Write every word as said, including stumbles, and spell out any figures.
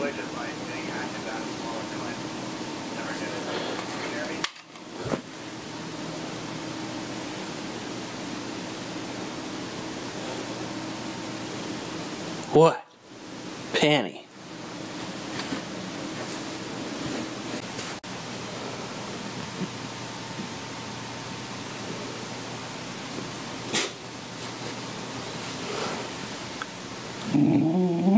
enjoy just like being active at a smaller clip. Never did it. You hear me? What? Panty. Mm-hmm.